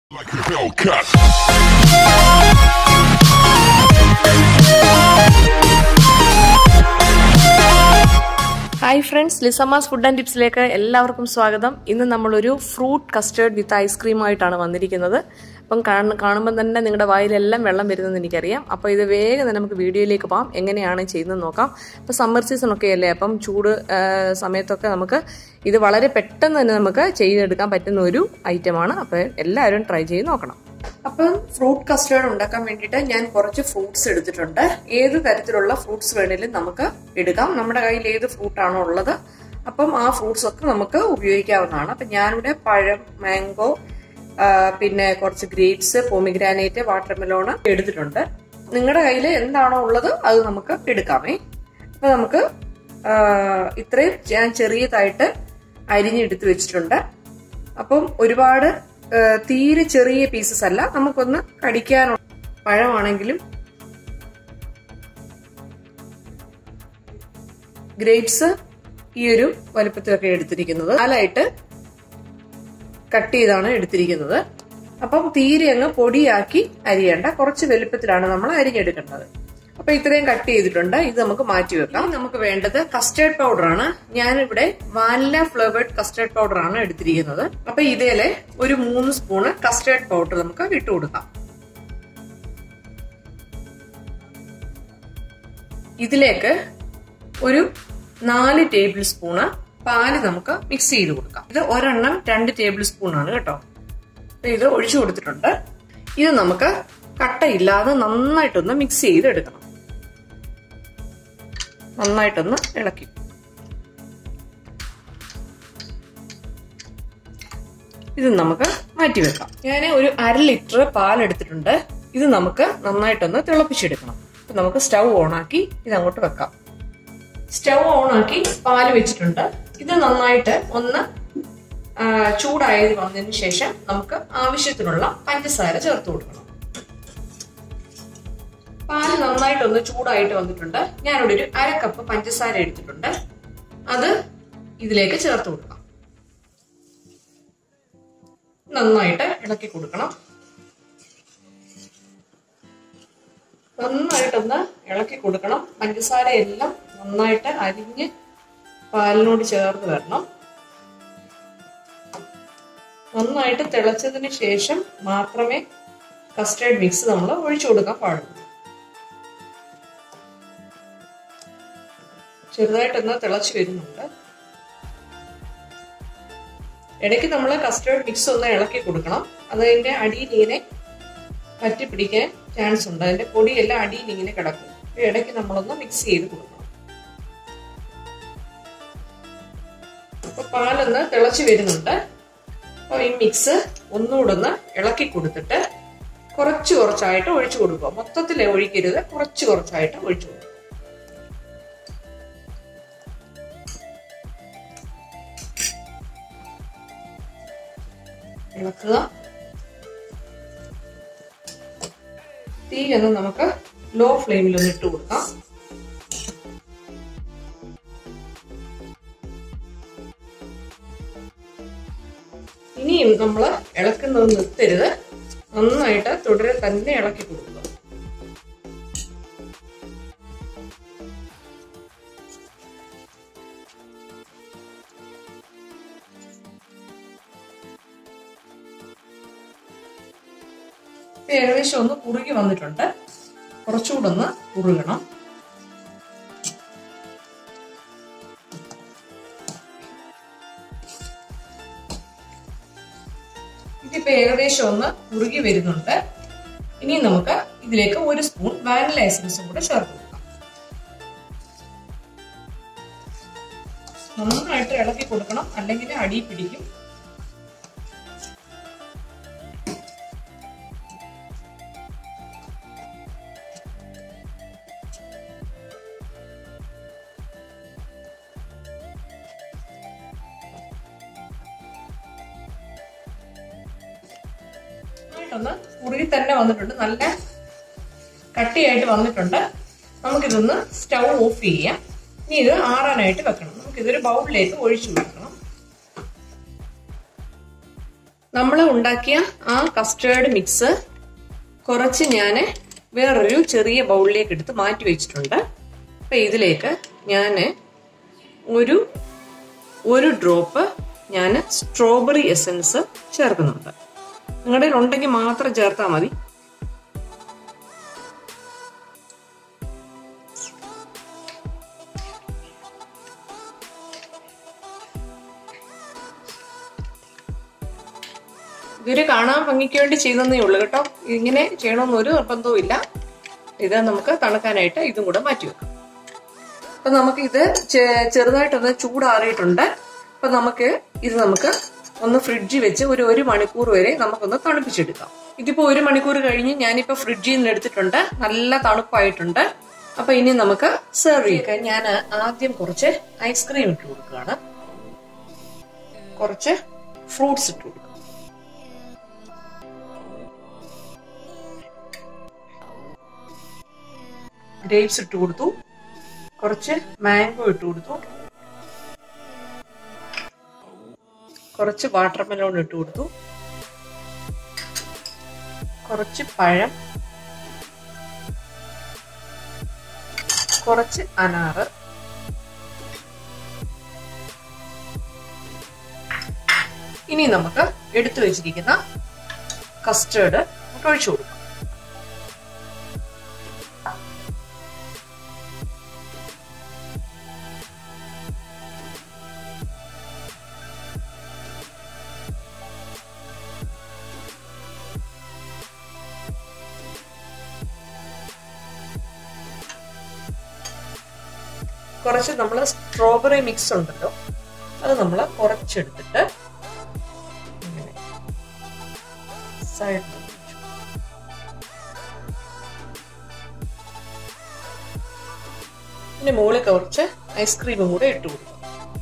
Like a Hellcat. Hi friends, ലിസമാസ് food and ടിപ്സിലേക്ക് എല്ലാവർക്കും സ്വാഗതം. ഇന്ന് നമ്മളൊരു ഫ്രൂട്ട് കസ്റ്റേർഡ് വിത്ത് ഐസ്ക്രീമായിട്ടാണ് വന്നിരിക്കുന്നത്. അപ്പം കാണുമ്പോൾ തന്നെ നിങ്ങളുടെ വായിലെല്ലാം വെള്ളം വരുന്നതെന്ന് എനിക്കറിയാം. അപ്പോൾ ഇത് വേഗം തന്നെ നമുക്ക് വീഡിയോയിലേക്ക് പോകാം, എങ്ങനെയാണ് ചെയ്യുന്നത് നോക്കാം. അപ്പോൾ സമ്മർ സീസൺ ഒക്കെ അല്ലേ, അപ്പം ചൂട് സമയത്തൊക്കെ നമുക്ക് ഇത് വളരെ പെട്ടെന്ന് തന്നെ നമുക്ക് ചെയ്തെടുക്കാൻ പറ്റുന്ന ഒരു ഐറ്റമാണ്. അപ്പോൾ എല്ലാവരും ട്രൈ ചെയ്ത് നോക്കണം. അപ്പം ഫ്രൂട്ട് കസ്റ്റേർഡ് ഉണ്ടാക്കാൻ വേണ്ടിയിട്ട് ഞാൻ കുറച്ച് ഫ്രൂട്ട്സ് എടുത്തിട്ടുണ്ട്. ഏത് തരത്തിലുള്ള ഫ്രൂട്ട്സ് വേണേലും നമുക്ക് എടുക്കാം. നമ്മുടെ കയ്യിൽ ഏത് ഫ്രൂട്ടാണോ ഉള്ളത് അപ്പം ആ ഫ്രൂട്ട്സ് ഒക്കെ നമുക്ക് ഉപയോഗിക്കാവുന്നതാണ്. അപ്പം ഞാനിവിടെ പഴം, മാംഗോ, പിന്നെ കുറച്ച് ഗ്രേപ്സ്, പോമിഗ്രാനേറ്റ്, വാട്ടർമെലോണ് എടുത്തിട്ടുണ്ട്. നിങ്ങളുടെ കയ്യിൽ എന്താണോ ഉള്ളത് അത് നമുക്ക് എടുക്കാമേ. അപ്പൊ നമുക്ക് ഇത്രയും ഞാൻ ചെറിയതായിട്ട് അരിഞ്ഞെടുത്ത് വെച്ചിട്ടുണ്ട്. അപ്പം ഒരുപാട് തീരെ ചെറിയ പീസസ് അല്ല, നമുക്കൊന്ന് കടിക്കാനുള്ള പഴമാണെങ്കിലും ഗ്രേപ്സ് ഈ ഒരു വലുപ്പത്തിലൊക്കെ എടുത്തിരിക്കുന്നത്. നാലായിട്ട് കട്ട് ചെയ്താണ് എടുത്തിരിക്കുന്നത്. അപ്പം തീരെ അങ്ങ് പൊടിയാക്കി അരിയേണ്ട, കുറച്ച് വലുപ്പത്തിലാണ് നമ്മൾ അരിഞ്ഞെടുക്കേണ്ടത്. അപ്പൊ ഇത്രയും കട്ട് ചെയ്തിട്ടുണ്ട്. ഇത് നമുക്ക് മാറ്റി വെക്കാം. നമുക്ക് വേണ്ടത് കസ്റ്റേർഡ് പൗഡർ ആണ്. ഞാനിവിടെ വാനില ഫ്ലേവേർഡ് കസ്റ്റേർഡ് പൗഡർ ആണ് എടുത്തിരിക്കുന്നത്. അപ്പൊ ഇതിലെ ഒരു 3 സ്പൂണ് കസ്റ്റേർഡ് പൗഡർ നമുക്ക് ഇട്ട് കൊടുക്കാം. ഇതിലേക്ക് ഒരു 4 ടേബിൾ സ്പൂണ് പാല് നമുക്ക് മിക്സ് ചെയ്ത് കൊടുക്കാം. ഇത് ഒരെണ്ണം 2 ടേബിൾ സ്പൂൺ ആണ് കേട്ടോ. ഇത് ഒഴിച്ചു കൊടുത്തിട്ടുണ്ട്. ഇത് നമുക്ക് കട്ടയില്ലാതെ നന്നായിട്ടൊന്ന് മിക്സ് ചെയ്ത് എടുക്കണം. നന്നായിട്ടൊന്ന് ഇളക്കി. ഇത് നമുക്ക് മാറ്റി വെക്കാം. ഞാൻ ഒരു 1/2 ലിറ്റർ പാൽ എടുത്തിട്ടുണ്ട്. ഇത് നമുക്ക് നന്നായിട്ടൊന്ന് തിളപ്പിച്ചെടുക്കണം. നമുക്ക് സ്റ്റൗ ഓണാക്കി ഇത് അങ്ങോട്ട് വെക്കാം. സ്റ്റൗ ഓണാക്കി പാല് വെച്ചിട്ടുണ്ട്. ഇത് നന്നായിട്ട് ഒന്ന് ചൂടായത് വന്നതിന് ശേഷം നമുക്ക് ആവശ്യത്തിനുള്ള പഞ്ചസാര ചേർത്ത് കൊടുക്കണം. പാല് നന്നായിട്ടൊന്ന് ചൂടായിട്ട് വന്നിട്ടുണ്ട്. ഞാനിവിടെ ഒരു 1/2 കപ്പ് പഞ്ചസാര എടുത്തിട്ടുണ്ട്. അത് ഇതിലേക്ക് ചേർത്ത് കൊടുക്കാം. നന്നായിട്ട് ഇളക്കി കൊടുക്കണം. നന്നായിട്ടൊന്ന് ഇളക്കി കൊടുക്കണം. പഞ്ചസാര എല്ലാം നന്നായിട്ട് അരിഞ്ഞ് പാലിനോട് ചേർന്ന് വരണം. നന്നായിട്ട് തിളച്ചതിന് ശേഷം മാത്രമേ കസ്റ്റേർഡ് മിക്സ് നമ്മൾ ഒഴിച്ചു കൊടുക്കാൻ പാടുള്ളൂ. ചെറുതായിട്ടൊന്ന് തിളച്ചു വരുന്നുണ്ട്. ഇടയ്ക്ക് നമ്മൾ കസ്റ്റേർഡ് മിക്സ് ഒന്ന് ഇളക്കി കൊടുക്കണം. അതിന്റെ അടിയിൽ ഇങ്ങനെ പറ്റി പിടിക്കാൻ ചാൻസ് ഉണ്ട്. അതിന്റെ പൊടിയെല്ലാം അടിയിൽ ഇങ്ങനെ കിടക്കും. ഇടയ്ക്ക് നമ്മളൊന്ന് മിക്സ് ചെയ്ത് കൊടുക്കണം. അപ്പൊ പാലൊന്ന് തിളച്ചു വരുന്നുണ്ട്. അപ്പൊ ഈ മിക്സ് ഒന്നുകൂടെ ഒന്ന് ഇളക്കി കൊടുത്തിട്ട് കുറച്ച് കുറച്ചായിട്ട് ഒഴിച്ചു കൊടുക്കുക. മൊത്തത്തിൽ ഒഴിക്കരുത്, കുറച്ച് കുറച്ചായിട്ട് ഒഴിച്ചു കൊടുക്കുക. ഇളക്കുക. തീയൊന്ന് നമുക്ക് ലോ ഫ്ലെയിമിൽ ഒന്ന് ഇട്ട് കൊടുക്കാം. ഇനിയും നമ്മൾ ഇളക്കുന്നത് നിർത്തരുത്. നന്നായിട്ട് തുടരെ തന്നെ ഇളക്കി കൊടുക്കുക. ഏകദേശം ഒന്ന് കുറുകി വന്നിട്ടുണ്ട്. കുറച്ചുകൂടെ ഒന്ന് കുറുകണം. ഇതിപ്പോ ഏകദേശം ഒന്ന് കുറുകി വരുന്നുണ്ട്. ഇനി നമുക്ക് ഇതിലേക്ക് 1 സ്പൂൺ വാനില എസൻസും കൂടെ ചേർത്ത് കൊടുക്കാം. നന്നായിട്ട് ഇളക്കി കൊടുക്കണം, അല്ലെങ്കിൽ അടി പിടിക്കും. ഒന്ന് കുറുകി തന്നെ വന്നിട്ടുണ്ട്. നല്ല കട്ടിയായിട്ട് വന്നിട്ടുണ്ട്. നമുക്കിതൊന്ന് സ്റ്റൗ ഓഫ് ചെയ്യാം. ഇനി ഇത് ആറാനായിട്ട് വെക്കണം. നമുക്കിതൊരു ബൗളിലേക്ക് ഒഴിച്ചു കൊടുക്കണം. നമ്മൾ ഉണ്ടാക്കിയ ആ കസ്റ്റേർഡ് മിക്സ് കുറച്ച് ഞാൻ വേറൊരു ചെറിയ ബൗളിലേക്ക് എടുത്ത് മാറ്റി വെച്ചിട്ടുണ്ട്. അപ്പൊ ഇതിലേക്ക് ഞാൻ ഒരു ഡ്രോപ്പ് ഞാൻ സ്ട്രോബെറി എസൻസ് ചേർക്കുന്നുണ്ട്. നിങ്ങളുടെ കയ്യിൽ ഉണ്ടെങ്കിൽ മാത്രം ചേർത്താൽ മതി. ഇതൊരു കാണാൻ ഭംഗിക്ക് വേണ്ടി ചെയ്തതേ ഉള്ളൂ കേട്ടോ. ഇങ്ങനെ ചെയ്യണമെന്നൊരു നിർബന്ധവും ഇല്ല. ഇത് നമുക്ക് തണുക്കാനായിട്ട് ഇതും കൂടെ മാറ്റി വെക്കാം. അപ്പൊ നമുക്ക് ഇത് ചെറുതായിട്ടൊന്ന് ചൂടാറിയിട്ടുണ്ട്. അപ്പൊ നമുക്ക് ഒന്ന് ഫ്രിഡ്ജിൽ വെച്ച് ഒരു മണിക്കൂർ വരെ നമുക്കൊന്ന് തണുപ്പിച്ചെടുക്കാം. ഇതിപ്പോ 1 മണിക്കൂർ കഴിഞ്ഞ് ഞാനിപ്പോ ഫ്രിഡ്ജിൽ നിന്ന് എടുത്തിട്ടുണ്ട്. നല്ല തണുപ്പായിട്ടുണ്ട്. അപ്പൊ ഇനി നമുക്ക് സെർവ് ചെയ്യാം. ഞാൻ ആദ്യം കുറച്ച് ഐസ്ക്രീം ഇട്ട് കൊടുക്കുകയാണ്. കുറച്ച് ഫ്രൂട്ട്സ് ഇട്ട് കൊടുക്കുക. ഗ്രേപ്സ് ഇട്ട് കൊടുത്തു. കുറച്ച് മാംഗോ ഇട്ട് കൊടുത്തു. കുറച്ച് വാട്ടർമെലോൺ ഇട്ട് കൊടുത്തു. കുറച്ച് പഴം, കുറച്ച് അനാറ്, ഇനി നമുക്ക് എടുത്തു വെച്ചിരിക്കുന്ന കസ്റ്റേർഡ് ഒഴിച്ചു കൊടുക്കാം. കുറച്ച് നമ്മൾ സ്ട്രോബെറി മിക്സ് ഉണ്ടല്ലോ, അത് നമ്മൾ കുറച്ചെടുത്തിട്ട് ഇങ്ങനെ സൈഡിൽ പിന്നെ മുകളിൽ കുറച്ച് ഐസ്ക്രീമും കൂടെ ഇട്ട് കൊടുക്കും.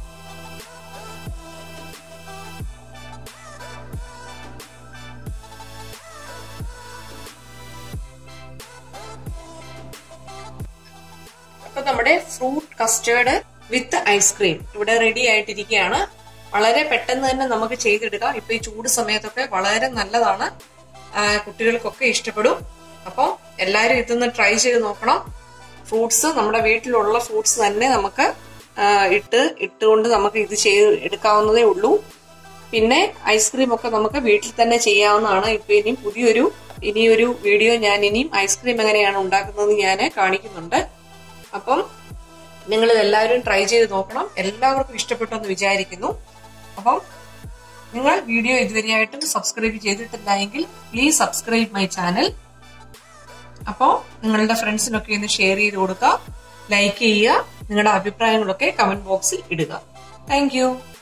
അപ്പൊ നമ്മുടെ fruit custard with ice cream ready റെഡി ആയിട്ടിരിക്കുകയാണ്. വളരെ പെട്ടെന്ന് തന്നെ നമുക്ക് ചെയ്തെടുക്കാം. ഇപ്പൊ ഈ ചൂട് സമയത്തൊക്കെ വളരെ നല്ലതാണ്. കുട്ടികൾക്കൊക്കെ ഇഷ്ടപ്പെടും. അപ്പം എല്ലാവരും ഇതൊന്ന് ട്രൈ ചെയ്ത് നോക്കണം. ഫ്രൂട്ട്സ് നമ്മുടെ വീട്ടിലുള്ള ഫ്രൂട്ട്സ് തന്നെ നമുക്ക് ഇട്ടുകൊണ്ട് നമുക്ക് ഇത് ചെയ്ത് എടുക്കാവുന്നതേ ഉള്ളൂ. പിന്നെ ഐസ്ക്രീം ഒക്കെ നമുക്ക് വീട്ടിൽ തന്നെ ചെയ്യാവുന്നതാണ്. ഇപ്പൊ ഇനിയൊരു വീഡിയോ ഞാൻ ഇനിയും ഐസ്ക്രീം എങ്ങനെയാണ് ഉണ്ടാക്കുന്നത് ഞാൻ കാണിക്കുന്നുണ്ട്. അപ്പം നിങ്ങൾ ഇതെല്ലാവരും ട്രൈ ചെയ്ത് നോക്കണം. എല്ലാവർക്കും ഇഷ്ടപ്പെട്ടു എന്ന് വിചാരിക്കുന്നു. അപ്പം നിങ്ങൾ വീഡിയോ ഇതുവരെയായിട്ടും സബ്സ്ക്രൈബ് ചെയ്തിട്ടില്ല എങ്കിൽ പ്ലീസ് സബ്സ്ക്രൈബ് മൈ ചാനൽ. അപ്പോൾ നിങ്ങളുടെ ഫ്രണ്ട്സിനൊക്കെ ഒന്ന് ഷെയർ ചെയ്ത് കൊടുക്കുക, ലൈക്ക് ചെയ്യുക, നിങ്ങളുടെ അഭിപ്രായങ്ങളൊക്കെ കമന്റ് ബോക്സിൽ ഇടുക. Thank U.